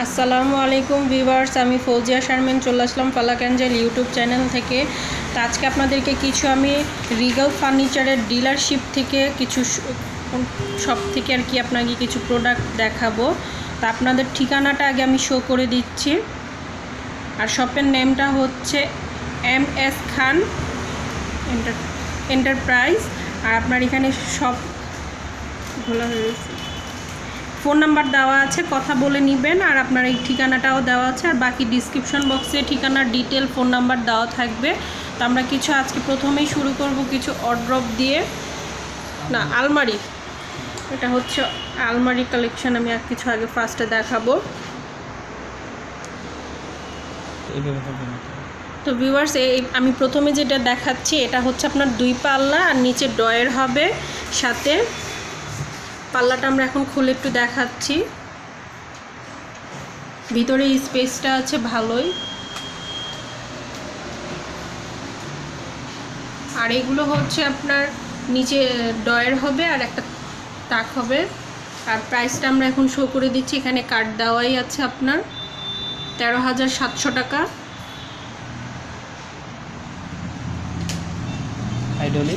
আসসালামু আলাইকুম ভিউয়ার্স, আমি ফৌজিয়া শারমিন চলে আসলাম ফালাক অ্যাঞ্জেল ইউটিউব চ্যানেল থেকে। তো আজকে আপনাদেরকে কিছু আমি রিগাল ফার্নিচারের ডিলারশিপ থেকে কিছু শপ থেকে আর কি আপনাকে কিছু প্রোডাক্ট দেখাবো। তো আপনাদের ঠিকানাটা আগে আমি শো করে দিচ্ছি। আর শপের নেমটা হচ্ছে MS খান এন্টারপ্রাইজ। আর আপনার এখানে সব খোলা হয়েছে, ফোন নাম্বার দেওয়া আছে, কথা বলে নেবেন। আর আপনার এই ঠিকানাটাও দেওয়া আছে, আর বাকি ডিসক্রিপশন বক্সে ঠিকানার ডিটেল ফোন নাম্বার দেওয়া থাকবে। তো আমরা কিছু আজকে প্রথমেই শুরু করব কিছু অর্ড্রপ দিয়ে, না আলমারি, এটা হচ্ছে আলমারি কালেকশন। আমি আর কিছু আগে ফার্স্টে দেখাবো। তো ভিউয়ার্স, আমি প্রথমে যেটা দেখাচ্ছি এটা হচ্ছে আপনার 2 পাল্লা আর নিচে ড্রয়ার হবে সাথে। পাল্লাটা আমরা এখন খুলে একটু দেখাচ্ছি। ভিতরে স্পেসটা আছে ভালোই। আর এগুলো হচ্ছে আপনার নিচে ড্রয়ার হবে আর একটা তাক হবে। আর প্রাইসটা আমরা এখন শো করে দিচ্ছি, এখানে কার্ড দেওয়াই আছে আপনার 13,700 টাকা। হাইড্রোলিক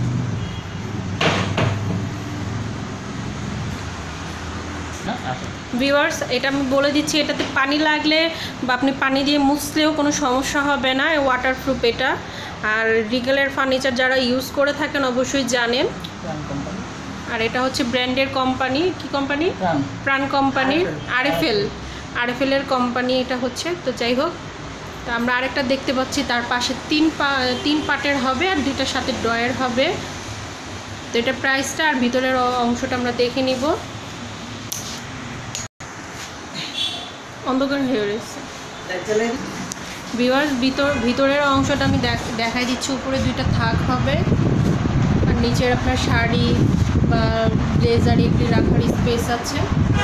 ভিউয়ার্স, এটা আমি বলে দিচ্ছি, এটাতে পানি লাগলে বা আপনি পানি দিয়ে মুছলেও কোনো সমস্যা হবে না, ওয়াটারপ্রুফ এটা। আর রিগেলের ফার্নিচার যারা ইউজ করে থাকেন অবশ্যই জানেন। আর এটা হচ্ছে ব্র্যান্ডের কোম্পানি, কি কোম্পানি? প্রাণ কোম্পানির আরএফএলের কোম্পানি এটা হচ্ছে। তো যাই হোক, তো আমরা আরেকটা দেখতে পাচ্ছি, তার পাশে 3 পার্টের হবে আর 2টার সাথে ড্রয়ার হবে। তো এটা প্রাইসটা আর ভিতরের অংশটা আমরা দেখে নিব। অন্ধকার হয়ে রয়েছে ভিউয়ার্স, ভিতরের অংশটা আমি দেখাই দিচ্ছি। উপরে 2টা থাক হবে আর নিচের আপনার শাড়ি বা ব্লেজার এগুলি রাখার স্পেস আছে।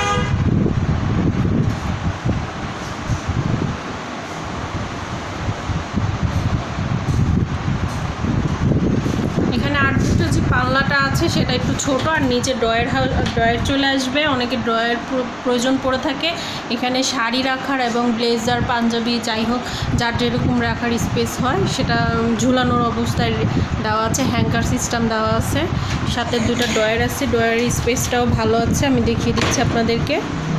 এখানে আর দুটো যে পাল্লাটা আছে সেটা একটু ছোট, আর নিচে ড্রয়ার চলে আসবে। অনেকে ড্রয়ার প্রয়োজন পড়ে থাকে এখানে শাড়ি রাখার এবং ব্লেজার পাঞ্জাবি যাই হোক যার যেরকম রাখার স্পেস হয় সেটা ঝুলানোর অবস্থায় দেওয়া আছে। হ্যাঙ্গার সিস্টেম দেওয়া আছে, সাথে 2টা ড্রয়ার আছে। ড্রয়ারের স্পেসটাও ভালো আছে, আমি দেখিয়ে দিচ্ছি আপনাদেরকে।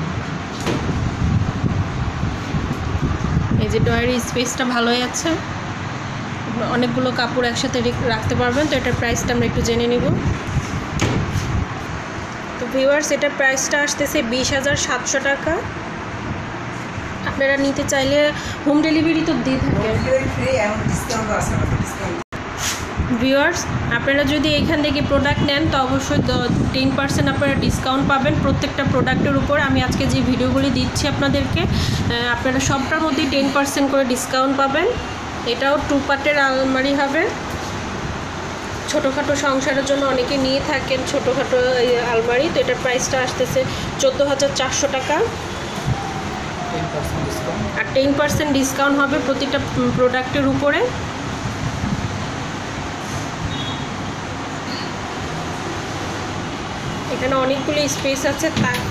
এই যে ড্রয়ারের স্পেসটা ভালোই আছে, অনেকগুলো কাপড় একসাথে রাখতে পারবেন। তো এটার প্রাইসটা আমরা একটু জেনে নিব। তো ভিউয়ার্স, এটার প্রাইসটা আসতেছে 20,700 টাকা। আপনারা নিতে চাইলে হোম ডেলিভারি তো দিয়ে থাকেন। ভিউয়ার্স, আপনারা যদি এখান থেকে প্রোডাক্ট নেন তো অবশ্যই 10% আপনারা ডিসকাউন্ট পাবেন প্রত্যেকটা প্রোডাক্টের উপর। আমি আজকে যে ভিডিওগুলি দিচ্ছি আপনাদেরকে, আপনারা সবটার মধ্যেই 10% করে ডিসকাউন্ট পাবেন। এটাও 2 পার্টের আলমারি হবে। ছোটোখাটো সংসারের জন্য অনেকে নিয়ে থাকেন ছোটোখাটো আলমারি। তো এটার প্রাইসটা আসতেছে 14,400 টাকা। আর 10% ডিসকাউন্ট হবে প্রতিটা প্রোডাক্টের উপরে। এখানে অনেকগুলো স্পেস আছে।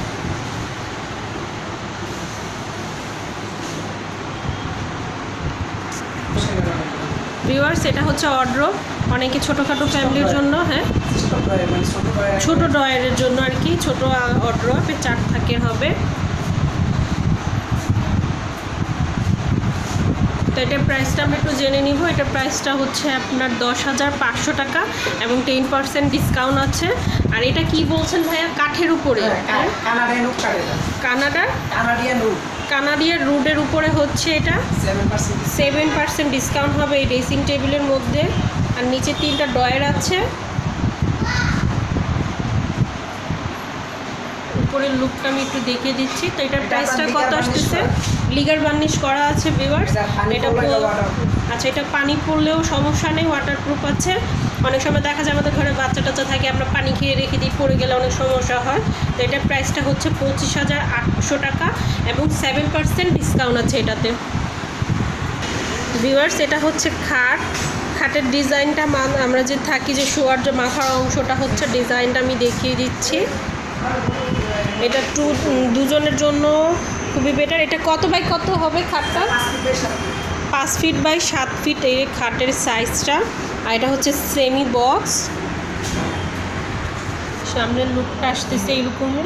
ভিউয়ার্স, এটা হচ্ছে অর্ড্রপ, অনেকে ছোটোখাটো ফ্যামিলির জন্য, হ্যাঁ ছোটো ড্রয়ারের জন্য আর কি, ছোটো অর্ড্রপ 4 থাকের হবে। তো এটার প্রাইসটা আমরা একটু জেনে নিব। এটার প্রাইসটা হচ্ছে আপনার 10,500 টাকা এবং 10% ডিসকাউন্ট আছে। আর এটা কি বলছেন ভাইয়া? কাঠের উপরে, কানাডিয়ান রুডের উপরে হচ্ছে এটা 7% ডিসকাউন্ট হবে এই ড্রেসিং টেবিলের মধ্যে। আর নিচে 3টা ড্রয়ার আছে। উপরের লুকটা আমি একটু দেখিয়ে দিচ্ছি। তো এটার প্রাইসটা কত আসতেছে? লিগার বার্নিশ করা আছে ভিউয়ার্স। এটা আচ্ছা, এটা পানি পড়লেও সমস্যা নেই, ওয়াটারপ্রুফ আছে। অনেক সময় দেখা যায় আমাদের ঘরে বাচ্চা টাচ্চা থাকে, আমরা পানি খেয়ে রেখে দিই, পড়ে গেলে অনেক সমস্যা হয়। তো এটার প্রাইসটা হচ্ছে 25,800 টাকা এবং 7% ডিসকাউন্ট আছে এটাতে। ভিউয়ার্স, এটা হচ্ছে খাটের ডিজাইনটা আমরা যে থাকি যে শোয়ার যে মাথার অংশটা হচ্ছে ডিজাইনটা আমি দেখিয়ে দিচ্ছি। এটা দুজনের জন্য খুবই বেটার। এটা কত বাই কত হবে খাটটা? 5 ফিট বাই 7 ফিট এই খাটের সাইজটা। আর এটা হচ্ছে সেমি বক্স, সামনের লুকটা আসতেছে এইরকমই।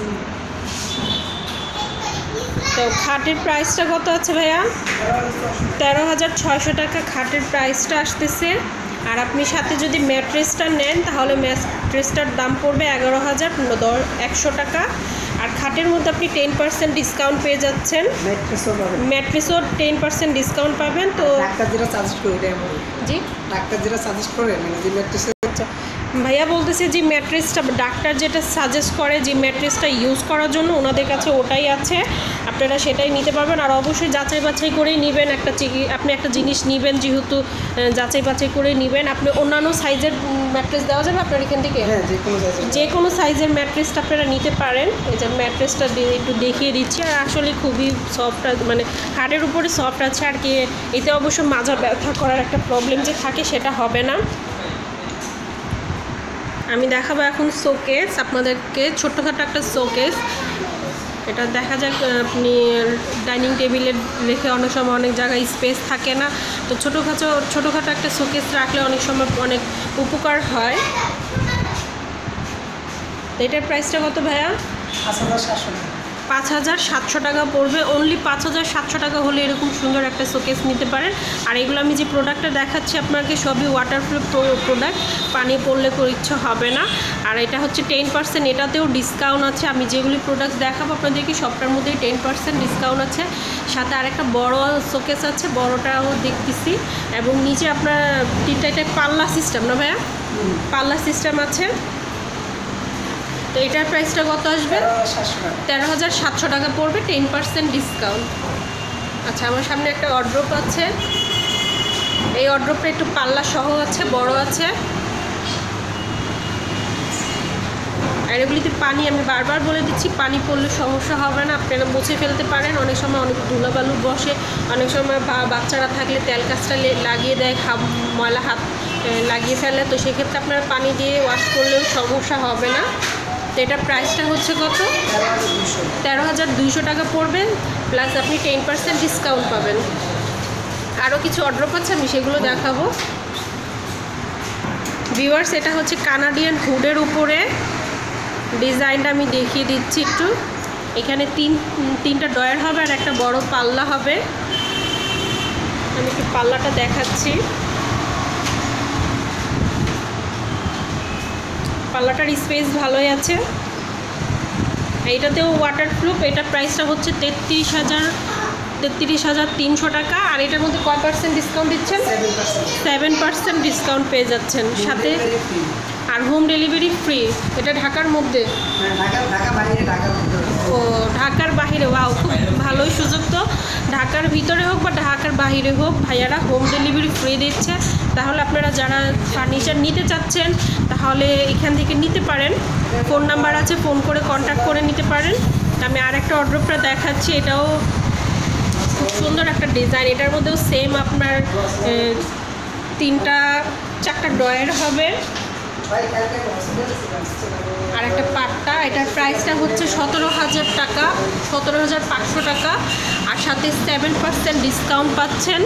তো খাটের প্রাইসটা কত আছে ভাইয়া? 13,600 টাকা খাটের প্রাইসটা আসতেছে। আর আপনি সাথে যদি ম্যাট্রেসটা নেন তাহলে ম্যাট্রেসটার দাম পড়বে 11,100 টাকা। আর খাটের মধ্যে আপনি 10% ডিসকাউন্ট পেয়ে যাচ্ছেন। ম্যাট্রেসও 10% ডিসকাউন্ট পাবেন। তো জি ডাক্তার যেটা সাজেস্ট করে ভাইয়া বলতেছে যে ম্যাট্রেসটা ডাক্তার যেটা সাজেস্ট করে যে ম্যাট্রেসটা ইউজ করার জন্য ওনাদের কাছে ওটাই আছে, আপনারা সেটাই নিতে পারবেন। আর অবশ্যই যাচাই বাছাই করেই নেবেন। আপনি একটা জিনিস নেবেন যেহেতু যাচাই বাছাই করে নেবেন। আপনি অন্যান্য সাইজের ম্যাট্রেস দেওয়া যাবে আপনার এখান থেকে? হ্যাঁ, যে কোনো সাইজের ম্যাট্রেসটা আপনারা নিতে পারেন। এই যে ম্যাট্রেসটা একটু দেখিয়ে দিচ্ছি। আর আসলে খুবই সফট, মানে হাড়ের উপরে সফট আছে আর কি। এতে অবশ্য মাজা ব্যথা করার একটা প্রবলেম যে থাকে সেটা হবে না। আমি দেখাবো এখন শোকেস আপনাদেরকে, ছোট্টখাটো একটা শোকেস। এটা দেখা যাক, আপনি ডাইনিং টেবিলে রেখে অনেক সময় অনেক জায়গায় স্পেস থাকে না, তো ছোটোখাটো একটা শোকেস রাখলে অনেক সময় অনেক উপকার হয়। তো এটার প্রাইসটা কত ভাইয়া? 5,700 টাকা পড়বে। অনলি 5,700 টাকা হলে এরকম সুন্দর একটা শোকেস নিতে পারেন। আর এগুলো আমি যে প্রোডাক্টটা দেখাচ্ছি আপনাকে সবই ওয়াটারপ্রুফ প্রোডাক্ট, পানি পড়লে কোনো ইচ্ছা হবে না। আর এটা হচ্ছে 10%, এটাতেও ডিসকাউন্ট আছে। আমি যেগুলি প্রোডাক্ট দেখাবো আপনাদেরকে সবটার মধ্যেই 10% ডিসকাউন্ট আছে। সাথে আরেকটা বড় শোকেস আছে, বড়টাও দেখতেছি। এবং নিচে আপনার এটা পাল্লা সিস্টেম না ভাইয়া? পাল্লা সিস্টেম আছে। তো এটার প্রাইসটা কত আসবে? 13,700 টাকা পড়বে, 10% ডিসকাউন্ট। আচ্ছা, আমার সামনে একটা ওয়ার্ড্রোব আছে। এই ওয়ার্ড্রোবটা একটু পাল্লা সহ আছে, বড় আছে। আর এগুলিতে পানি, আমি বারবার বলে দিচ্ছি, পানি পড়লে সমস্যা হবে না, আপনারা মুছে ফেলতে পারেন। অনেক সময় অনেক ধুলাবালু বসে, অনেক সময় বাচ্চারা থাকলে তেল কাজটা লাগিয়ে দেয়, ময়লা হাত লাগিয়ে ফেলে, তো সেক্ষেত্রে আপনারা পানি দিয়ে ওয়াশ করলেও সমস্যা হবে না। তো এটার প্রাইসটা হচ্ছে কত? 13,200 টাকা পড়বে, প্লাস আপনি 10% ডিসকাউন্ট পাবেন। আরও কিছু অর্ডার পাচ্ছে, আমি সেগুলো দেখাবো। ভিউয়ার্স, এটা হচ্ছে কানাডিয়ান হুডের উপরে ডিজাইনটা আমি দেখিয়ে দিচ্ছি একটু। এখানে তিনটা ডয়ার হবে আর একটা বড় পাল্লা হবে। আমি একটু পাল্লাটা দেখাচ্ছি। পাল্লাটার স্পেস ভালোই আছে। এইটাতেও ওয়াটারপ্রুফ। এটার প্রাইসটা হচ্ছে 33,300 টাকা। আর এটার মধ্যে কয় পার্সেন্ট ডিসকাউন্ট দিচ্ছেন? 7% ডিসকাউন্ট পেয়ে যাচ্ছেন সাথে। আর হোম ডেলিভারি ফ্রি। এটা ঢাকার মধ্যে? ও, ঢাকার বাহিরে। ওয়াও, খুব ভালোই সুযোগ। তো ঢাকার ভিতরে হোক বা ঢাকার বাহিরে হোক, ভাইয়ারা হোম ডেলিভারি ফ্রি দিচ্ছে। তাহলে আপনারা যারা ফার্নিচার নিতে চাচ্ছেন তাহলে এখান থেকে নিতে পারেন। ফোন নাম্বার আছে, ফোন করে কন্ট্যাক্ট করে নিতে পারেন। আমি আরেকটা অর্ডারটা দেখাচ্ছি। এটাও খুব সুন্দর একটা ডিজাইন। এটার মধ্যেও সেম আপনার 3-4টা ড্রয়ার হবে আর একটা পাট্টা। এটার প্রাইসটা হচ্ছে 17,000 টাকা, 17,500 টাকা। আর সাথে 7% ডিসকাউন্ট পাচ্ছেন।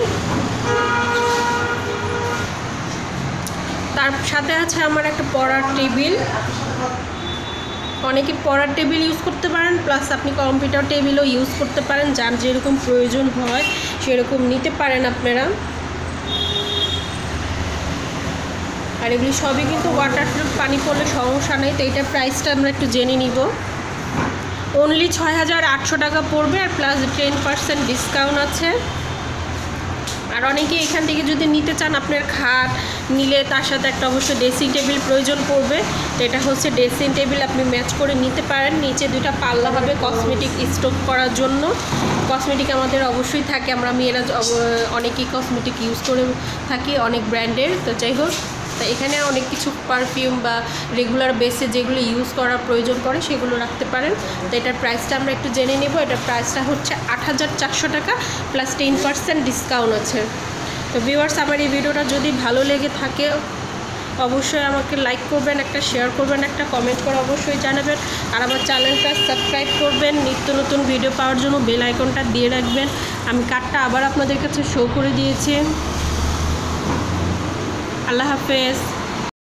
তার সাথে আছে আমার একটা পড়ার টেবিল। অনেকে পড়ার টেবিল ইউজ করতে পারেন, প্লাস আপনি কম্পিউটার টেবিলও ইউজ করতে পারেন। যার যেরকম প্রয়োজন হয় সেরকম নিতে পারেন আপনারা। আর এগুলি সবই কিন্তু ওয়াটারপ্রুফ, পানি পড়লে সমস্যা নেই। তো এইটার প্রাইসটা আমরা একটু জেনে নিব। অনলি 6,800 টাকা পড়বে, আর প্লাস 10% ডিসকাউন্ট আছে। আর অনেকে এখান থেকে যদি নিতে চান, আপনার খাট নিলে তার সাথে একটা অবশ্যই ড্রেসিং টেবিল প্রয়োজন পড়বে। তো এটা হচ্ছে ড্রেসিং টেবিল, আপনি ম্যাচ করে নিতে পারেন। নিচে 2টা পাল্লা হবে কসমেটিক স্টোর করার জন্য। কসমেটিক আমাদের অবশ্যই থাকে, আমরা মেয়েরা অনেকেই কসমেটিক ইউজ করে থাকি, অনেক ব্র্যান্ডের। তো যাই হোক, তো এখানে অনেক কিছু পারফিউম বা রেগুলার বেসে যেগুলো ইউজ করার প্রয়োজন পড়ে সেগুলো রাখতে পারেন। তো এটার প্রাইসটা আমরা একটু জেনে নেব। এটার প্রাইসটা হচ্ছে 8,400 টাকা, প্লাস 10% ডিসকাউন্ট আছে। তো ভিউয়ার্স, আমার এই ভিডিওটা যদি ভালো লেগে থাকে অবশ্যই আমাকে লাইক করবেন, একটা শেয়ার করবেন, একটা কমেন্ট করে অবশ্যই জানাবেন। আর আমার চ্যানেলটা সাবস্ক্রাইব করবেন, নিত্য নতুন ভিডিও পাওয়ার জন্য বেল আইকনটা দিয়ে রাখবেন। আমি কার্ডটা আবার আপনাদের কাছে শো করে দিয়েছি। আল্লাহ হাফেজ।